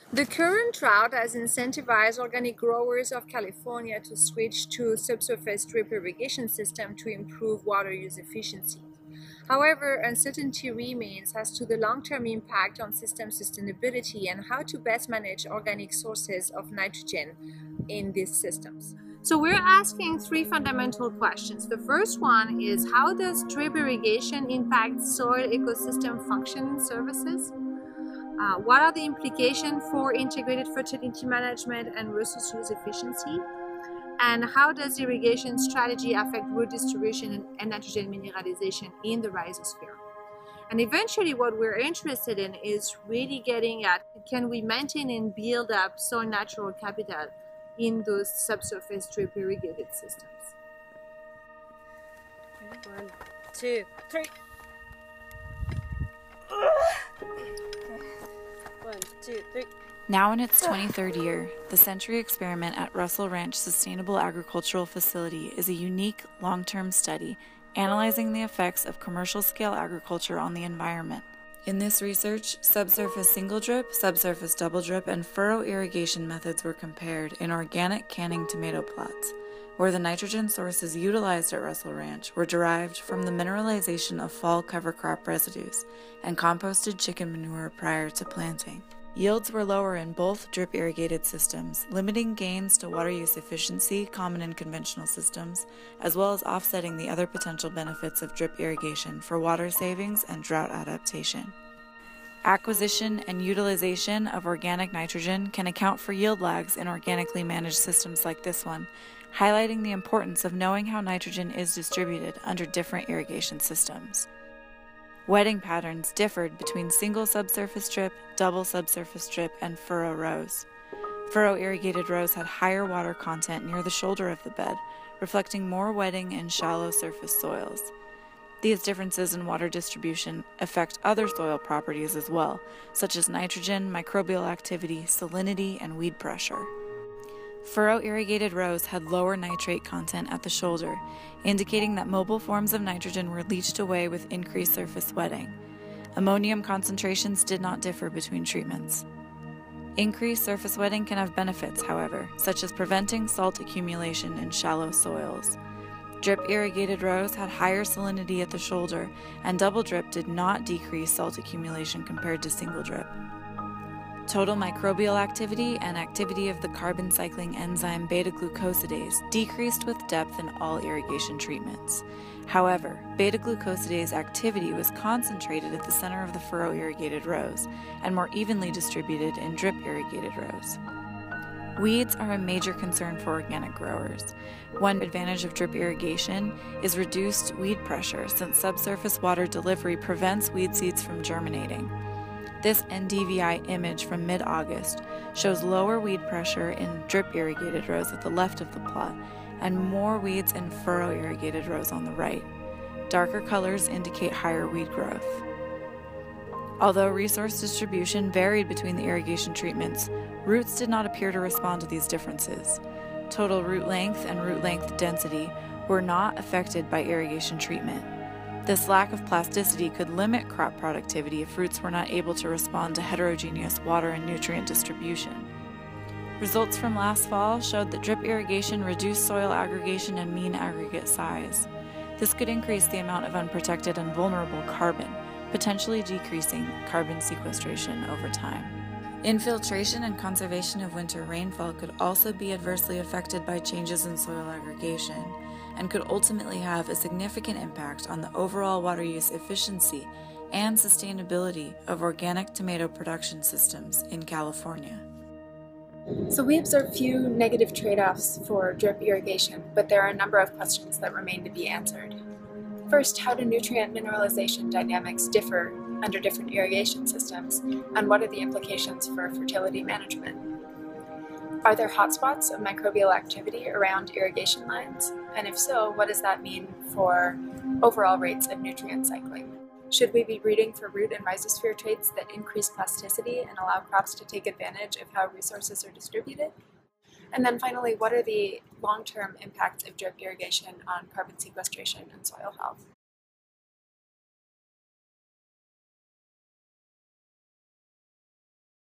The current drought has incentivized organic growers of California to switch to subsurface drip irrigation system to improve water use efficiency. However, uncertainty remains as to the long-term impact on system sustainability and how to best manage organic sources of nitrogen in these systems. So we're asking three fundamental questions. The first one is, how does drip irrigation impact soil ecosystem function services? What are the implications for integrated fertility management and resource use efficiency? And how does irrigation strategy affect root distribution and nitrogen mineralization in the rhizosphere? And eventually what we're interested in is really getting at, can we maintain and build up soil natural capital in those subsurface drip irrigated systems? 1, 2, 3. 1, 2, 3. Now in its 23rd year, the Century Experiment at Russell Ranch Sustainable Agricultural Facility is a unique long-term study analyzing the effects of commercial-scale agriculture on the environment. In this research, subsurface single drip, subsurface double drip, and furrow irrigation methods were compared in organic canning tomato plots, where the nitrogen sources utilized at Russell Ranch were derived from the mineralization of fall cover crop residues and composted chicken manure prior to planting. Yields were lower in both drip irrigated systems, limiting gains to water use efficiency common in conventional systems, as well as offsetting the other potential benefits of drip irrigation for water savings and drought adaptation. Acquisition and utilization of organic nitrogen can account for yield lags in organically managed systems like this one, highlighting the importance of knowing how nitrogen is distributed under different irrigation systems. Wetting patterns differed between single subsurface drip, double subsurface drip, and furrow rows. Furrow irrigated rows had higher water content near the shoulder of the bed, reflecting more wetting in shallow surface soils. These differences in water distribution affect other soil properties as well, such as nitrogen, microbial activity, salinity, and weed pressure. Furrow irrigated rows had lower nitrate content at the shoulder, indicating that mobile forms of nitrogen were leached away with increased surface wetting. Ammonium concentrations did not differ between treatments. Increased surface wetting can have benefits, however, such as preventing salt accumulation in shallow soils. Drip irrigated rows had higher salinity at the shoulder, and double drip did not decrease salt accumulation compared to single drip. Total microbial activity and activity of the carbon cycling enzyme beta-glucosidase decreased with depth in all irrigation treatments. However, beta-glucosidase activity was concentrated at the center of the furrow irrigated rows and more evenly distributed in drip irrigated rows. Weeds are a major concern for organic growers. One advantage of drip irrigation is reduced weed pressure, since subsurface water delivery prevents weed seeds from germinating. This NDVI image from mid-August shows lower weed pressure in drip irrigated rows at the left of the plot and more weeds in furrow irrigated rows on the right. Darker colors indicate higher weed growth. Although resource distribution varied between the irrigation treatments, roots did not appear to respond to these differences. Total root length and root length density were not affected by irrigation treatment. This lack of plasticity could limit crop productivity if roots were not able to respond to heterogeneous water and nutrient distribution. Results from last fall showed that drip irrigation reduced soil aggregation and mean aggregate size. This could increase the amount of unprotected and vulnerable carbon, potentially decreasing carbon sequestration over time. Infiltration and conservation of winter rainfall could also be adversely affected by changes in soil aggregation, and could ultimately have a significant impact on the overall water use efficiency and sustainability of organic tomato production systems in California. So we observe few negative trade-offs for drip irrigation, but there are a number of questions that remain to be answered. First, how do nutrient mineralization dynamics differ under different irrigation systems, and what are the implications for fertility management? Are there hotspots of microbial activity around irrigation lines? And if so, what does that mean for overall rates of nutrient cycling? Should we be breeding for root and rhizosphere traits that increase plasticity and allow crops to take advantage of how resources are distributed? And then finally, what are the long-term impacts of drip irrigation on carbon sequestration and soil health?